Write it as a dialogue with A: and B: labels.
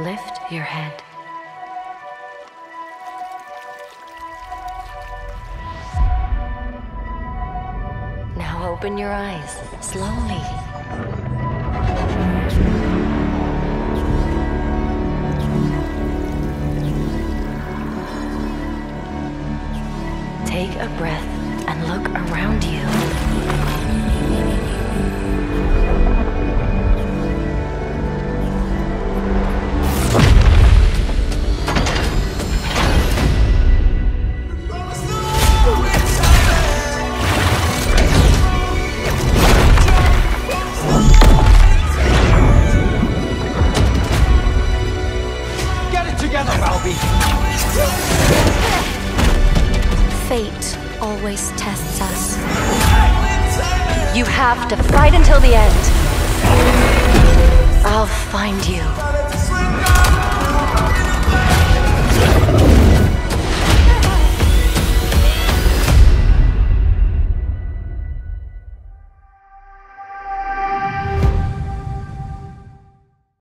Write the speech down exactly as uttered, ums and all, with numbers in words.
A: Lift your head. Now open your eyes, slowly. Take a breath and look around you. Fate always tests us. You have to fight until the end. I'll find you.